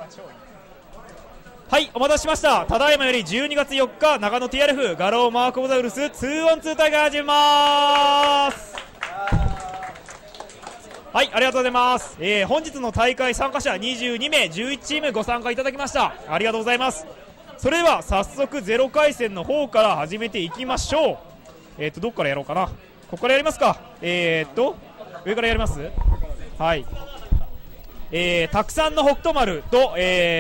はい、お待たせしました。ただいまより12月4日長野 TRF ガローマークオブザウルス 2on2 大会始めます。はい、ありがとうございます。本日の大会参加者22名11チームご参加いただきました。ありがとうございます。それでは早速0回戦の方から始めていきましょう。どっからやろうかな。ここからやりますか。上からやります。はい。たくさんの北斗丸と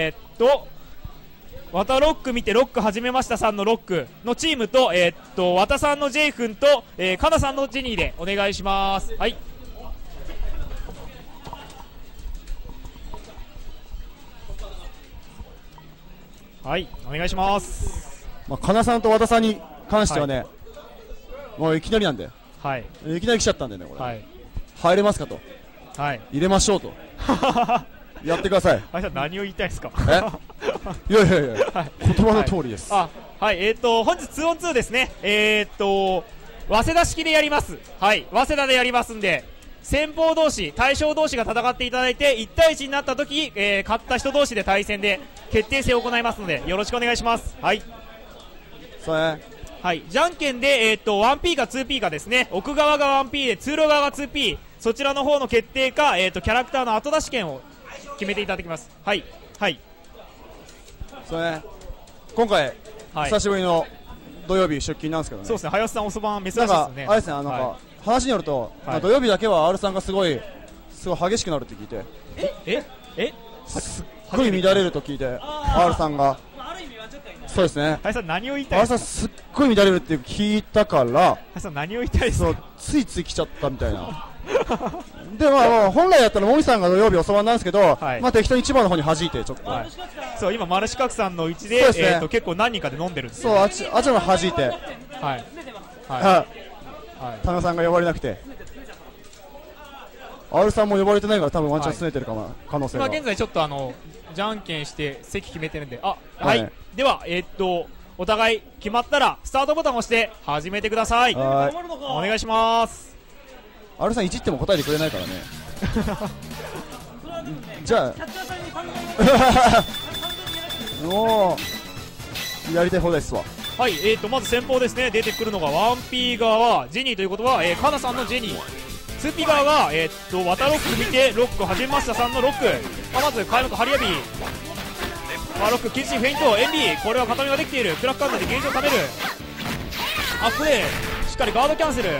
わたロック見てロック始めましたさんのロックのチームとわたさんの J 君とかなさんのジェニーでお願いします。はい。はい、お願いします。 かなさんと和田さんに関してはね、もういきなりなんで、 はい、 いきなり来ちゃったんでね、これ、 はい、 入れますかと、 はい、 入れましょうとやってください。 あいさん何を言いたいですか。 いやいやいや、はい、言葉の通りです。 はい、本日 2on2 ですね。早稲田式でやります。はい、早稲田でやりますんで、先鋒同士、大将同士が戦っていただいて1対1になった時、勝った人同士で対戦で決定戦を行いますのでよろしくお願いします。はい。 そうね。 はい、じゃんけんで1P か 2P かですね。奥側が 1P で通路側が 2P、そちらの方の決定かキャラクターの後出し権を決めていただきます。はいはいそうね。今回、はい、久しぶりの土曜日出勤なんですけどね。 そうですね。林さんおそばん珍しいですね。 あれですね、なんか、はい、話によると、はい、土曜日だけは R さんがすごい激しくなるって聞いて、すっごい乱れると聞いて、R さんが、そうですね。 林さん何を言いたいですか。 R さんすっごい乱れるって聞いたから、 林さん何を言いたいですか。 ついつい来ちゃったみたいな。で本来だったらもみさんが土曜日おそばなんですけど、はい、適当に一番の方に弾いてちょっと、はい、 そう今マルシカクさんのうちで、結構何人かで飲んでるんです。 そうあっちの弾いて、はい田中さんが呼ばれなくて、R さんも呼ばれてないから多分ワンチャン拗ねてるかな、可能性が。 今現在ちょっとじゃんけんして席決めてるんで、はい、ではお互い決まったらスタートボタンを押して始めてください。お願いします。 R さんいじっても答えてくれないからねじゃあもうやりたい放題ですわ。 はい、まず先方ですね。出てくるのが 1P 側はジェニーということは、カナさんのジェニー、 2P 側がワタロック見てロック始めましたさんのロック、まず開幕ハリアビー、ロック禁止フェイントエンビー、これは固めができている。クラックカウンターでゲージを貯める。アップでしっかりガードキャンセル。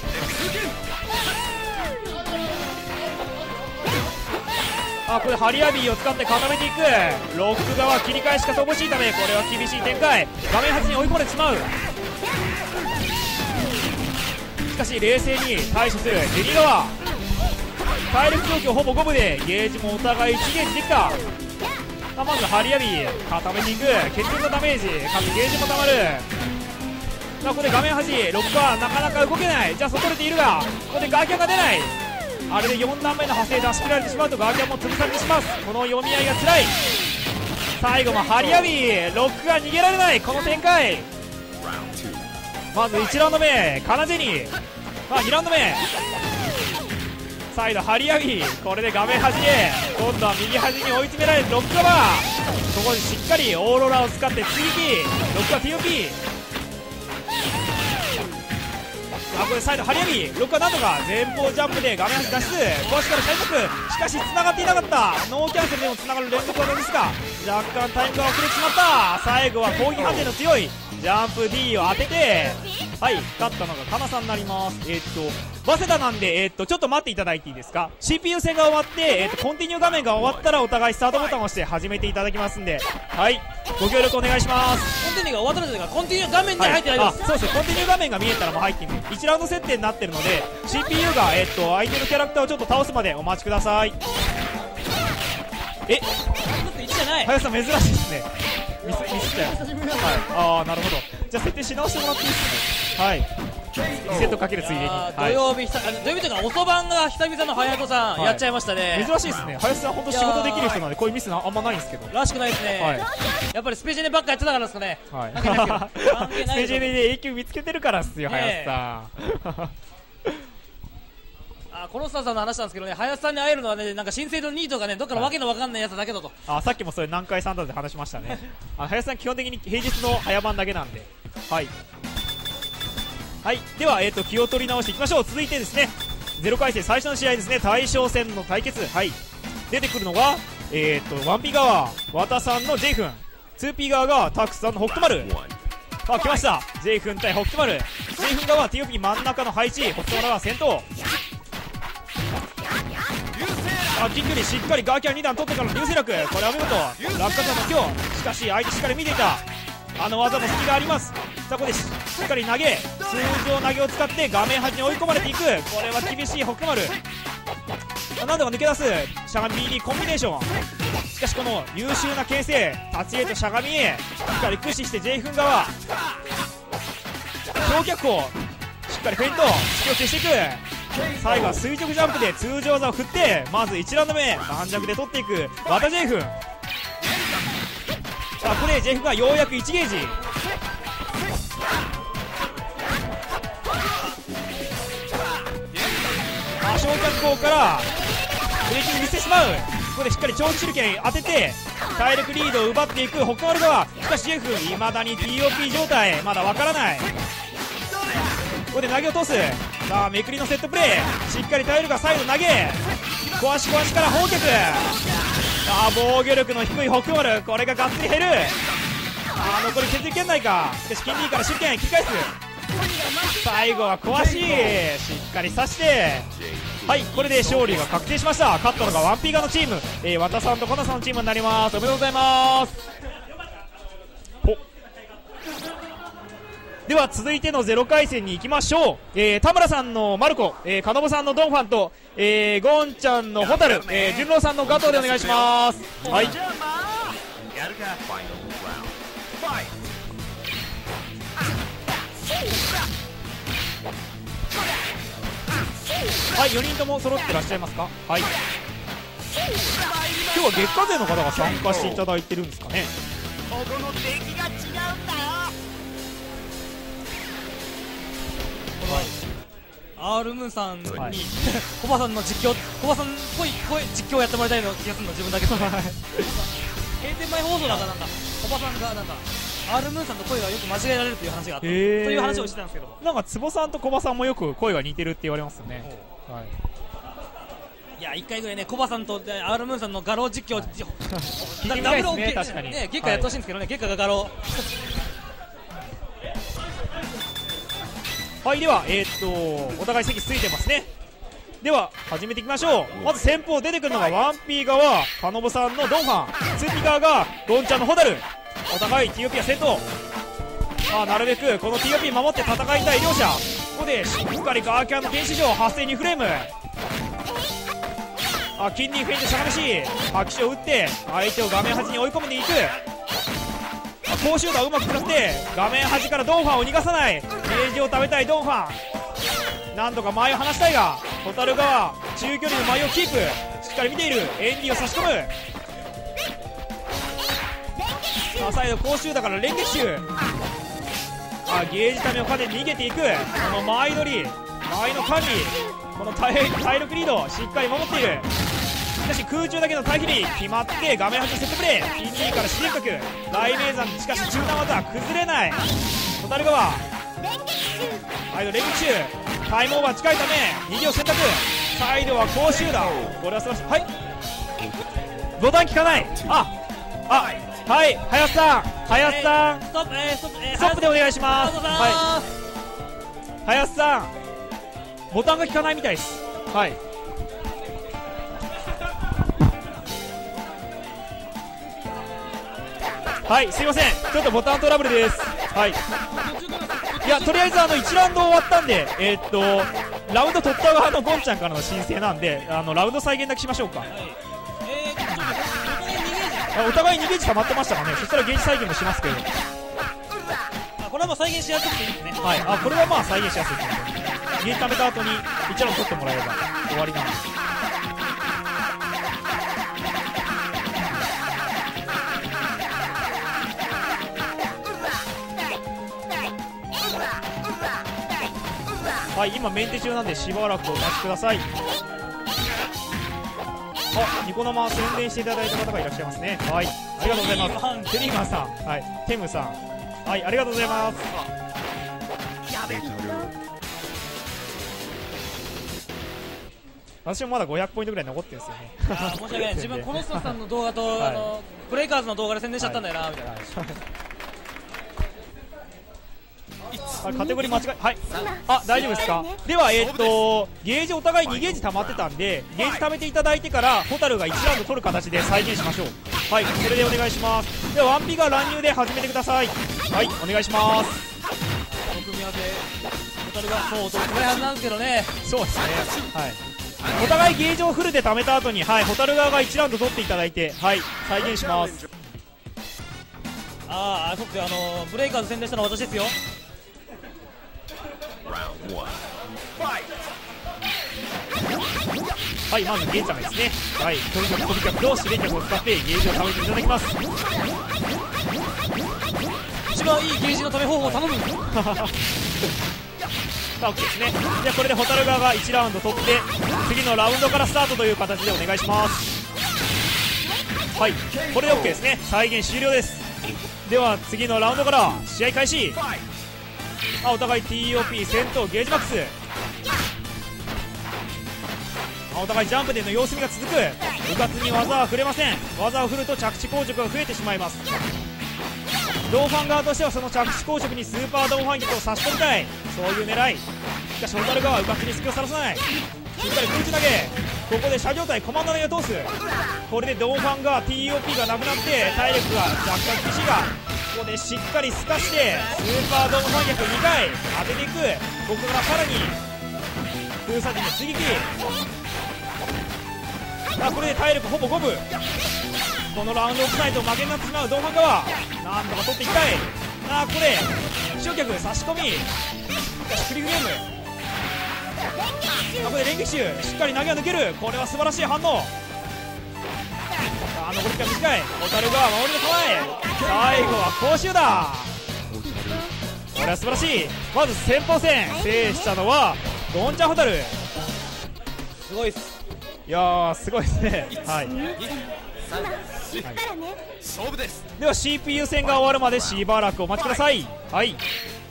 これハリアビーを使って固めていく。ロック側切り返しが乏しいためこれは厳しい展開。画面端に追い込んでしまう。しかし冷静に対処するジェニー側。体力状況ほぼ五分でゲージもお互い1ゲージできた。まずハリアビー固めていく。決定のダメージかつゲージもたまる。ここで画面端ロックはなかなか動けない。じゃあ外れているがここでガーキャンが出ない。あれで4段目の派生出し切られてしまうとガーキャンも潰されてしまう。この読み合いが辛い。最後もハリアビーロックが逃げられないこの展開。まず1ラウンド目カナジェニー、2ラウンド目再度ハリアビー、これで画面端へ今度は右端に追い詰められるロックカバー。ここでしっかりオーロラを使って追撃。ロックは TOP。これサイドハリアビーロックはなんとか前方ジャンプで画面端脱出。壊しから開幕。しかし繋がっていなかった。ノーキャンセルでも繋がる連続技ですが若干タイムが遅れてしまった。最後は攻撃判定の強いジャンプ D を当てて、はい、勝ったのがカナさんになります。早稲田なんで、ちょっと待っていただいていいですか。 CPU 戦が終わって、コンティニュー画面が終わったらお互いスタートボタンを押して始めていただきますんで、はい、ご協力お願いします。 コンティニューが終わったのですがコンティニュー画面に入ってないです、 そうですね、コンティニュー画面が見えたらもう入っている。1ラウンド設定になってるので CPU が、相手のキャラクターをちょっと倒すまでお待ちください。林さん珍しいですね。ミスったよ。はい、なるほど。じゃあ設定し直してもらっていいですかね。はい、リセットかけるついでに。 土曜日というかおそばんが久々の隼人さん、やっちゃいましたね。 珍しいですね。林さん本当仕事できる人なんでこういうミスあんまないんですけど。 らしくないですね。やっぱりスペジェネばっかやってたからですかね。 スペジェネで永久見つけてるからっすよ林さん。 コロッサさんの話なんですけどね、林さんに会えるのはね、なんか申請のニートがね、どっかのわけのわかんないやつだけだと。 さっきもそれ南海サンダーで話しましたね。林さん基本的に平日の早番だけなんで。はい。はい、では、気を取り直していきましょう。続いてですね、0回戦最初の試合ですね、大将戦の対決。はい。出てくるのが、1P 側、綿さんの J 君、2P 側がタクさんの北斗丸。来ました。J 君対北斗丸。J 君側は TOP 真ん中の配置、北斗丸が先頭。近距離しっかりガーキャン2段取ってからの流星落。これは見事。落下者の強。しかし相手しっかり見ていた。あの技も隙があります。さあここでしっかり投げ、通常投げを使って画面端に追い込まれていく。これは厳しい北斗丸。なんとか抜け出すしゃがみ BD コンビネーション。しかしこの優秀な形勢、立ち絵としゃがみへしっかり駆使して J 君側強脚砲、しっかりフェイント隙を消していく。最後は垂直ジャンプで通常技を振って、まず1ラウンド目盤石で取っていく綿 J 君。さあこれ J 君がようやく1ゲージ。小脚砲からブレーキング見せてしまう。ここでしっかり長期手裏剣当てて体力リードを奪っていく北海道側。しかし J 君いまだに TOP 状態、まだわからない。ここで投げ落とす。さあめくりのセットプレー、しっかり耐えるが再度投げ壊し壊しから砲脚。さあ防御力の低い北海道、これががっつり減る。残り削り圏内か。しかし金 D から手裏剣切り返す。最後は壊ししっかり刺して、はい、これで勝利が確定しました。勝ったのが 1P 側のチーム、和田さんとコナさんのチームになります。おめでとうございます。では続いての0回戦に行きましょう。田村さんのマルコ、カノボさんのドンファンと、ゴンちゃんのホタル、純郎さんのガトーでお願いします。はい、はい、4人とも揃ってらっしゃいますか。はい、今日は月下勢の方が参加していただいてるんですかね。 ここの出来が違うんだよ。 R ムーンさんに、 はいコバさんの実況、コバさんっぽい実況をやってもらいたいの気がするの自分だけど閉店前放送だからなんかコバさんがなんか R ムーンさんと声がよく間違えられるという話があったという話をしてたんですけども、 なんか坪さんとコバさんもよく声が似てるって言われますよね。はい、 いや1回ぐらいねコバさんと R ムーンさんの画廊実況、 聞いてみたいですね。確かにね、月下やってほしいんですけどね、月下が画廊はい、ではお互い席ついてますね。では始めていきましょう。まず先方出てくるのが 1P 側カノボさんのドンファン、 2P 側がゴンちゃんのホタル。お互い TOP は先頭。なるべくこの TOP 守って戦いたい両者。ここでしっかりガーキャンの原始上発生2フレーム。キンディフェイントしゃがみし拍手を打って相手を画面端に追い込んでいく。高シュートはうまく使って画面端からドンファンを逃がさない。ゲージを食べたいドンファン、なんとか前を離したいがホタル側中距離の前をキープ、しっかり見ている。エンディを差し込む。サイド高シュートから連撃手。ゲージためを兼ねて逃げていく。この間合い取り、間合いの管理、この体力リードしっかり守っている。しかし空中だけの対比に決まって画面端セットプレー、 PG から支援角大名山。しかし中段技は崩れない。ホタル側サイド連撃手、タイムオーバー近いため逃げを選択。サイドは高シューだ。これは素晴らしい。はい、ボタン効かない。はい、林さん、 ストップでお願いします。 は林さん、ボタンが効かないみたいです。はい、はい、すいません、ちょっとボタントラブルです。はい、いや、とりあえず1ラウンド終わったんで、ラウンド取った側のゴンちゃんからの申請なんで、ラウンド再現だけしましょうか。お互い2ゲージ溜まってましたかね。そしたらゲージ再現もしますけど、 これはもう再現しやすくていいですね。 はい、これはまあ再現しやすいですね。ゲージ溜めた後に1ラウンド取ってもらえれば終わりなんです。はい、今メンテ中なんでしばらくお待ちください。 あ、ニコ生宣伝していただいた方がいらっしゃいますね。はい、ありがとうございます。テリーマンさん、はい、テムさん、はい、ありがとうございます。私もまだ500ポイントぐらい残ってるんですよね。 申し訳ない、自分この人さんの動画と、 はい、 ブレイカーズの動画で宣伝しちゃったんだよな、みたいな。 カテゴリー間違い、はい、あ、大丈夫ですか。ではゲージお互い2ゲージ溜まってたんで、ゲージ溜めていただいてからホタルが1ラウンド取る形で再現しましょう。はい、それでお願いします。ではワンピが乱入で始めてください。はい、お願いします。 この組み合わせ、ホタルがもう取れないはずなんですけどね。 そうですね、はい、お互いゲージをフルで溜めた後に、はい、ホタル側が1ラウンド取っていただいて、はい、再現します。 ああ、そうっすよ、ブレイカーズ宣伝したのは私ですよ。 はい、まずゲージャーですね。はい、飛び脚飛び脚と指令脚を使ってゲージを貯めていただきます。 一番いいゲージのため方法を頼む。 さあ OK ですね。じゃあこれでホタル側が1ラウンド取って、次のラウンドからスタートという形でお願いします。はい、これで OK ですね。再現終了です。では次のラウンドから試合開始。お互い TOP 戦闘ゲージマックス。お互いジャンプでの様子見が続く。うかつに技は振れません。技を振ると着地硬直が増えてしまいます。ドンファン側としてはその着地硬直にスーパードンファン撃を差し込みたい、そういう狙い。しかしホタル側はうかつに隙をさらさない。しっかり空中投げ。ここで車上体コマンド投げを通す。これでドンファン側 TOP がなくなって体力が若干厳しいが、ここでしっかり透かしてスーパードンファン逆2回当てていく。ここからさらに空差陣の追撃。これで体力ほぼ5分。このラウンドをしないと負けになってしまうドンファン側、なんとか取っていきたい。ここで塩脚差し込み、しかしフリーフレーム。ここで連撃手しっかり投げを抜ける。これは素晴らしい反応。残り時間短い。ホタル側守りの構え。最後は攻守だ。これは素晴らしい。まず先鋒戦制したのはドンちゃんホタル。 すごいっす。 いやー、すごいですね。はい、 勝負です。 では CPU 戦が終わるまでしばらくお待ちください。はい、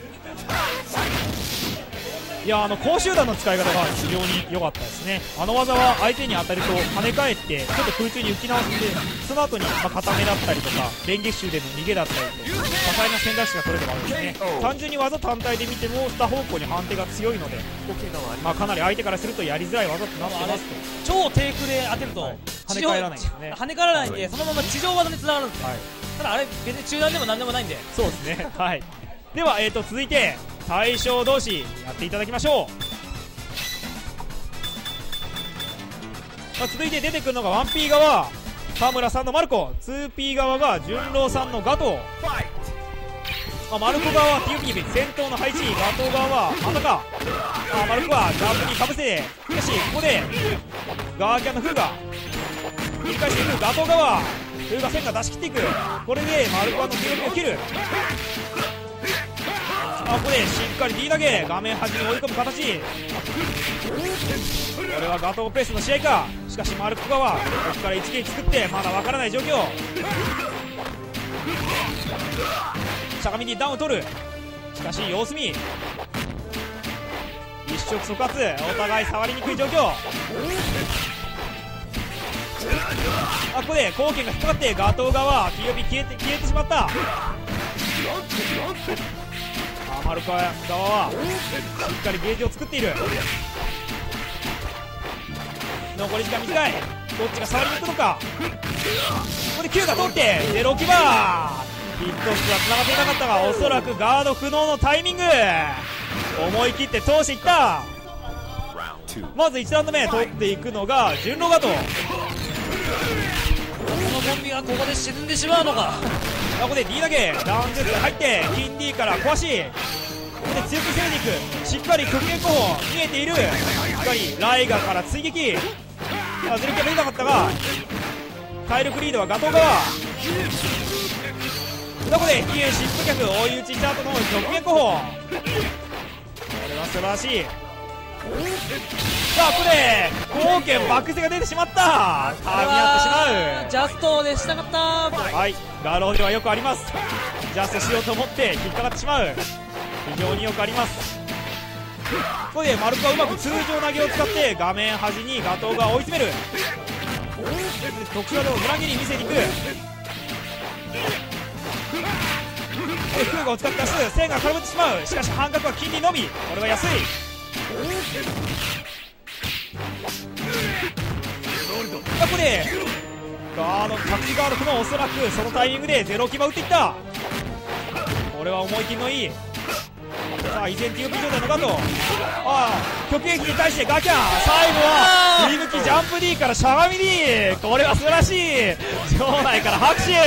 いや攻守弾の使い方が非常に良かったですね。あの技は相手に当たると跳ね返ってちょっと空中に浮き直して、その後に固めだったりとか連撃手での逃げだったりと多彩な選択肢が取れるわけですね。単純に技単体で見ても2方向に判定が強いので、かなり相手からするとやりづらい技となってますと。 超低空で当てると、 跳ね返らないんですね。 跳ね返らないんで、そのまま地上技につながるんですよ。ただあれ別に中段でも何でもないんで。 そうですね。はい、では続いて対象同士やっていただきましょう。続いて出てくるのが 1P 側田村さんのマルコ、 2P 側が純郎さんのガトー。マルコ側は TOP 先頭の配置、ガトー側はまたか。マルコはジャンプにかぶせ、しかしここでガーキャンのフーガ繰り返していく。ガトー側フーガ線が出し切っていく。これでマルコはの TOP を切る。ここでしっかり D 投げ、画面端に追い込む形。これはガトーペースの試合か。しかしマルコ側ここから一撃作ってまだわからない状況。しゃがみにダウンを取る。しかし様子見、一触即発、お互い触りにくい状況。ここで後剣が引っかかってガトー側 TOP 消えてしまった。マルコ側はしっかりゲージを作っている。残り時間短い。どっちが触りに行くのか。ここで9が通ってゼロキバー。ヒットスは繋がっていなかったが、おそらくガード不能のタイミング、思い切って通していった。まず1ラウンド目取っていくのが純郎ガトー。 このコンビがここで沈んでしまうのか。 ここで D 投げダウンジュース入って金 D から壊し、ここで強く攻めていく。しっかり極限候補見えている。しっかりライガーから追撃。ズレキャ出なかったが体力リードはガトー側。ここで比叡疾風脚追い打ちした後の極限候補。これは素晴らしい。 さあここで後剣バックスが出てしまった。ターンになってしまう。 ジャストでしたかった。 はい、ガローではよくあります。ジャストしようと思って引っかかってしまう。非常によくあります。ここでマルコはうまく通常投げを使って画面端にガトーが追い詰める。特殊技を裏切り見せに行く。でフーガを使って出す。線が絡めてしまう。しかし半角は金利のみ。これは安い。ここでガード隠しガードもおそらくそのタイミングでゼロキバ打っていった。これは思い切りのいい。さあ依然 TOP 状態のガトー。極撃に対してガキャン。最後は振り抜きジャンプ D からしゃがみ D。 これは素晴らしい。場内から拍手。い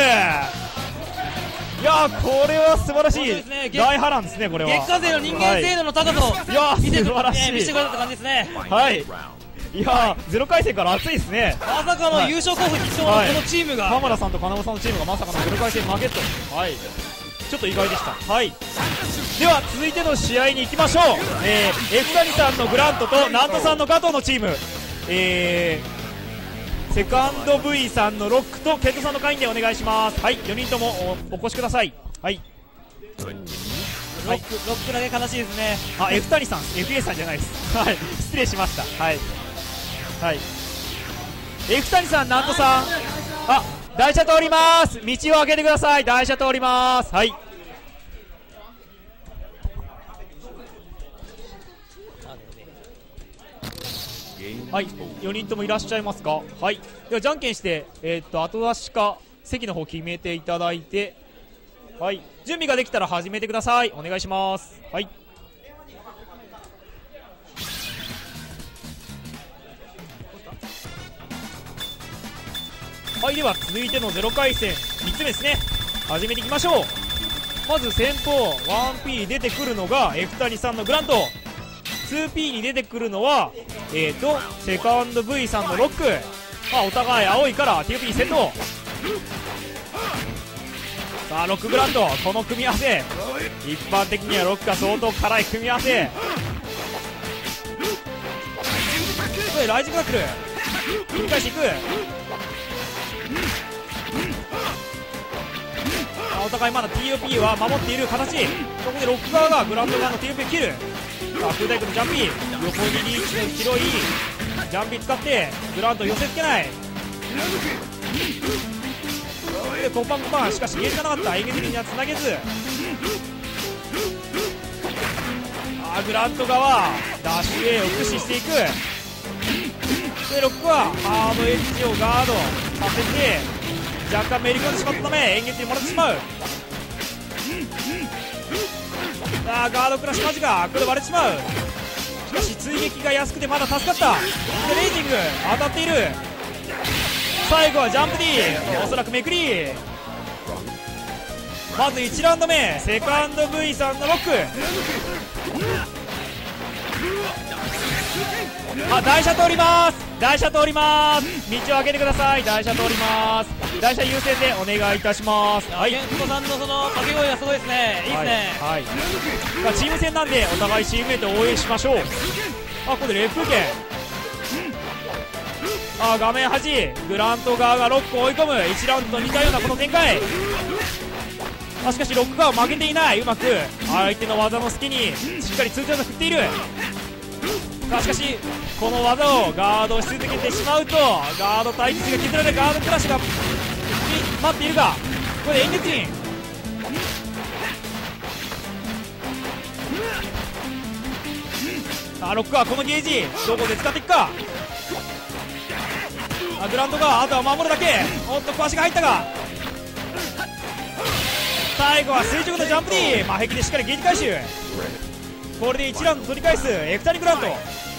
やこれは素晴らしい、大波乱ですね。これは月下勢の人間性能の高さを、 いや素晴らしい、 見せてくれたって感じですね。 はい、いやゼロ回戦から熱いですね。 まさかの優勝候補筆頭のこのチームが、 浜田さんと金子さんのチームがまさかのゼロ回戦負けと、はい、ちょっと意外でした。はい、では続いての試合に行きましょう。F谷さんのグラントとナントさんのガトーのチーム、セカンド V さんのロックとケントさんの会員でお願いします。はい、4人とも お越しください。はい、 ロックだけ悲しいですね。 F 谷さん、FA さんじゃないです。はい、失礼しました。はい、はい、F 谷さん、ナントさん、台車通ります。道を開けてください。台車通ります。はい。はい、4人ともいらっしゃいますか。はい、ではじゃんけんして、後出しか席の方決めていただいて、はい、準備ができたら始めてください。お願いします。はい、はい、では続いての0回戦3つ目ですね。始めていきましょう。まず先頭 1P 出てくるのが F 谷さんのグラント、 2P に出てくるのはセカンド V さんのロック。お互い青いから TOP 先頭。さあロックグラント、この組み合わせ、一般的にはロックが相当辛い組み合わせ。これライジングタックル繰り返していく。お互いまだ TOP は守っている形。ここでロック側がグランド側の TOP を切る。さあ空対空のジャンピー、横にリーチの広いジャンピー使ってグランドを寄せつけない。でコンパンコンパン、しかしゲージがなかった。演劇にはつなげず、グラント側ダッシュ A を駆使していく。でロックはハードエッジをガードさせて若干めり込んでしまったため演劇にもらってしまう。ガードクラッシュマジか、これ割れてしまう。しかし追撃が安くてまだ助かった。でレイジング当たっている。最後はジャンプ D、 おそらくめくり。まず1ラウンド目セカンド V さんのロック。台車通ります。台車通ります。道を開けてください。台車通ります。台車優先でお願いいたします。はい、 ケントさんのその掛け声がすごいですね。いいですね。 はい、はい、チーム戦なんでお互いチームメイトを応援しましょう。ここでレフ風景。画面端グラント側がロックを追い込む。1ラウンドと似たようなこの展開。しかしロック側は負けていない。うまく相手の技の隙にしっかり通常が振っている。しかしこの技をガードし続けてしまうとガード対決が削られ、ガードクラッシュが待っているが、これで演劇陣ロックはこのゲージどこで使っていくか。グランドがあとは守るだけ。おっと小足が入ったが、最後は垂直のジャンプ D、 壁でしっかりゲージ回収。これで1ラウンド取り返す F 谷グラント。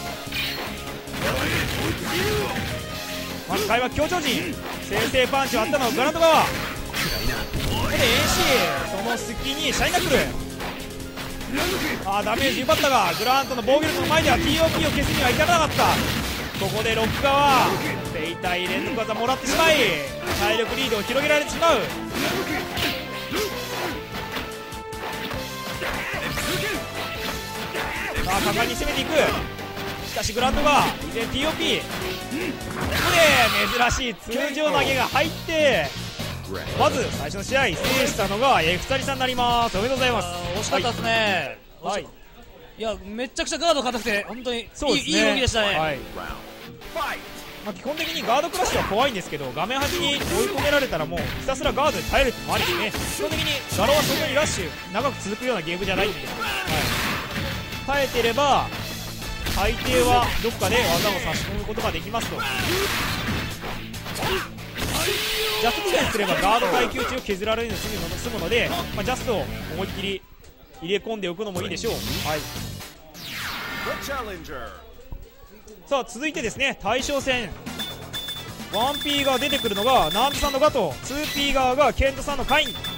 まず開幕強調陣先制パンチをあったのはグランド側。ここで AC その隙にシャインナックル。ダメージ奪ったがグラントの防御力の前では TOP を消すにはいかなかった。ここでロック側手痛い連続技もらってしまい体力リードを広げられてしまう。果敢に攻めていく。 かしグランドが依然 TOP、 ここで珍しい通常投げが入ってまず最初の試合制したのがエクサリさんになります。おめでとうございます。 惜しかったですね。 はい、 いやめちゃくちゃガード硬くて本当にいいそうですね、 いい動きでしたね。 はい、まあ、基本的にガードクラッシュは怖いんですけど、画面端に追い込められたらもうひたすらガードで耐えるってもありですね。基本的にガロはそんなにラッシュ長く続くようなゲームじゃないんで、はい、耐えてれば大抵はどっかで技を差し込むことができますと。ジャストディフェンスすればガード耐久値を削られるのに済むので、まあ、ジャストを思いっきり入れ込んでおくのもいいでしょう。はい、さあ続いてですね、対象戦 1P が出てくるのがナンドさんのガト、 2P 側がケントさんのカイン。さ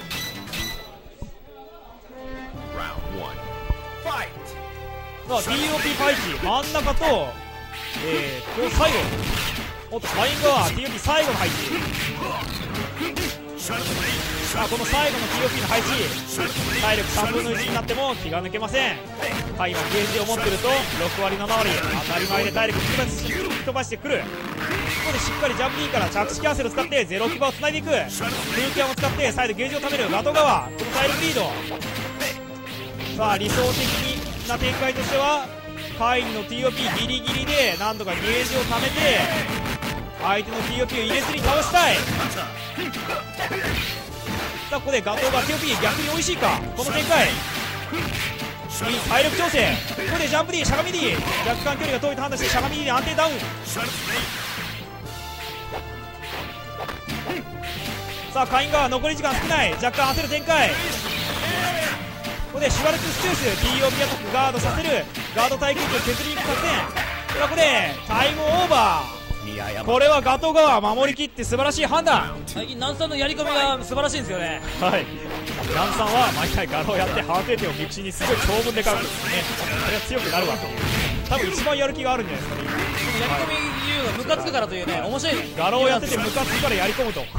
あ DOP パイチ真ん中と最後、おっとカイン側 TOP 最後の配置。さあこの最後の TOP の配置、体力3分の1になっても気が抜けません。カインはゲージを持ってると6割7割当たり前で体力吹き飛ばしてくる。ここでしっかりジャンプ D から着地キャンセルを使ってゼロキバをつないでいく。空キャンを使って再度ゲージを貯めるガト側、この体力リード。さあ理想的な展開としてはカインの TOP ギリギリで何度かゲージを貯めて相手の TOP を入れずに倒したい。さあここでガトーが TOP 逆に美味しいか、この展開いい体力調整。ここでジャンプ D しゃがみ D 若干距離が遠いと判断してしゃがみ D で安定ダウン。さあカインが残り時間少ない、若干焦る展開。ここでシュバルツスチュース TOP アタックガードさせる、ガード耐久値を削りに行く作戦。ここでタイムオーバー。これはガト側守りきって素晴らしい判断。 最近ナンさんのやり込みが素晴らしいんですよね。 はい、ナンさんは毎回ガロをやって判定点をミクシーにすごい長文で書くんですね。あれは強くなるわという、多分一番やる気があるんじゃないですかね。 やり込み理由がムカつくからというね、面白い。 ガロをやっててムカつくからやり込むと。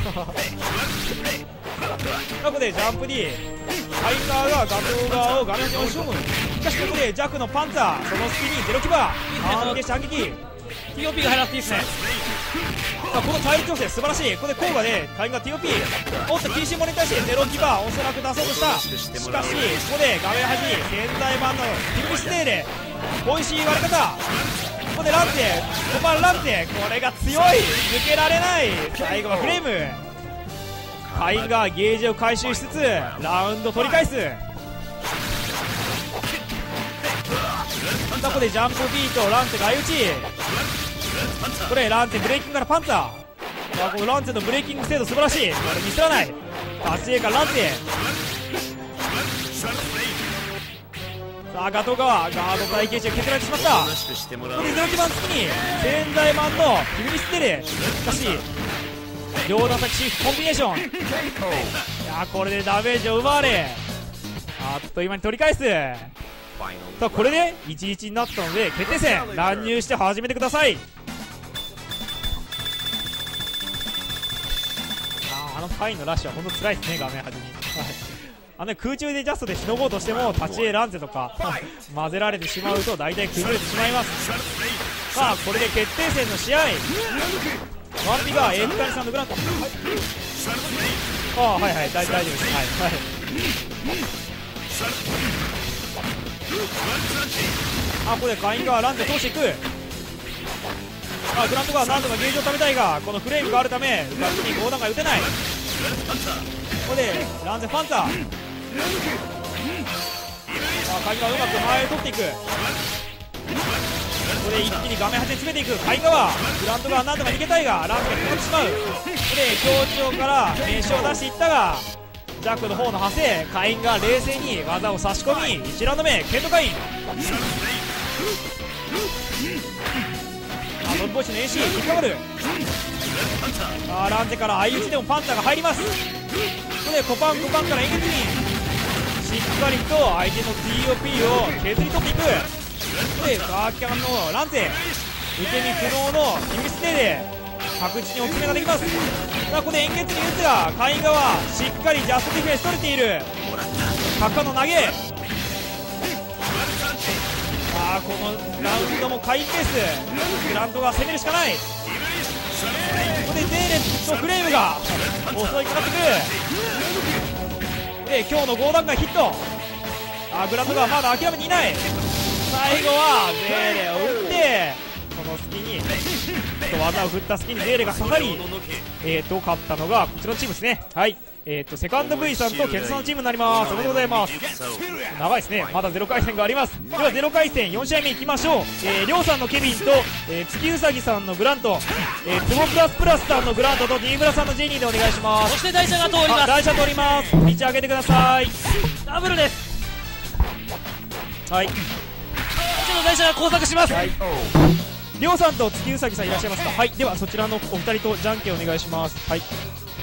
ここでジャンプ D カイン側がガト側を画面に押し込む。しかしここで弱のパンツァー、その隙にゼロキバ反撃して反撃。 TOP が入らなくていいですね。 この体力調整素晴らしい。ここでコーガでカインが TOP おっと TC モネに対してゼロキバおそらく出そうとした。しかしここで画面端現代版のティムステーレ美味しい割れ方。ここでランテ5番ランテ、これが強い、抜けられない。最後はフレーム。カインがゲージを回収しつつラウンド取り返す。さあここでジャンプ B とランテが相打ち。これランテブレーキングからパンツァー。さあこのランテのブレーキング精度素晴らしい。これミスらない。立ち絵からランテ。さあガト側ガード耐久値が削られてしまった。ここでゼロ基盤付きに現代版のフィミステレ。しかし両打先シフトコンビネーション。いやこれでダメージを奪われあっという間に取り返す。さあこれで 1-1 になったので決定戦乱入して始めてください。あのカインのラッシュは本当辛いですね、画面端に。空中でジャストでしのごうとしても立ち絵ランゼとか混ぜられてしまうと大体崩れてしまいます。さあこれで決定戦の試合、ワンピがエフカニさんのグラント、はいはい大丈夫です。はいここでカインがランゼ通していく。グラントが何度かゲージを貯めたいがこのフレームがあるため逆に5段階打てない。ここでランゼパンツァー。カインがうまく前を取っていく。ここで一気に画面端に詰めていくカイン側。グラントが何度か逃げたいがランゼが決まってしまう。ここで強調から名刺を出していったがジャックの方の派生。カインが冷静に技を差し込み1ラウンド目ケントカイン。ノブボイスの AC 引っかかる。ランゼから相打ちでもパンツァーが入ります。ここでコパンから演劇にしっかりと相手の TOP を削り取っていく。ここでガーキャンのランゼ受け身不能のティミステーで確実にお決めができます。ここで演劇に打つがカイン側しっかりジャストディフェンス取れている。カッカの投げ。 あこのラウンドも下位ペース、グラントが攻めるしかない。ここでゼーレとフレームが襲いかかってくる。で今日の5段階ヒット。グラントがまだ諦めていない。最後はゼーレを打ってその隙に技を振った隙にゼーレが刺さり、勝ったのがこちらのチームですね。はい、セカンド V さんとケンさんのチームになります。おめでとうございます。長いですね、まだ0回戦があります。では0回戦4試合目いきましょう。りょうさんのケビンと、月うさぎさんのグラント、ツボプラスプラスさんのグラントとディーブラさんのジェニーでお願いします。 そして台車が通ります。 台車通ります。道上げてください。 ダブルです。 はい、 ちょっと台車が交錯します。 りょうさんと月うさぎさんいらっしゃいますか。はい、ではそちらのお二人とじゃんけんお願いします。はい、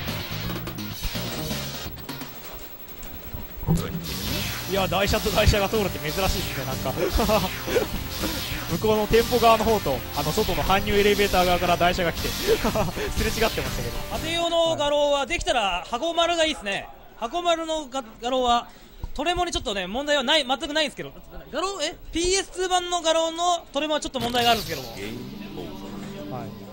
いや台車と台車が通るって珍しいですね。なんか向こうの店舗側の方と外の搬入エレベーター側から台車が来てすれ違ってましたけど、 当てようの画廊はできたら箱丸がいいですね。箱丸の画廊はトレモにちょっとね問題はない、全くないんですけど、画廊PS2 版の画廊のトレモはちょっと問題があるんですけども、 はい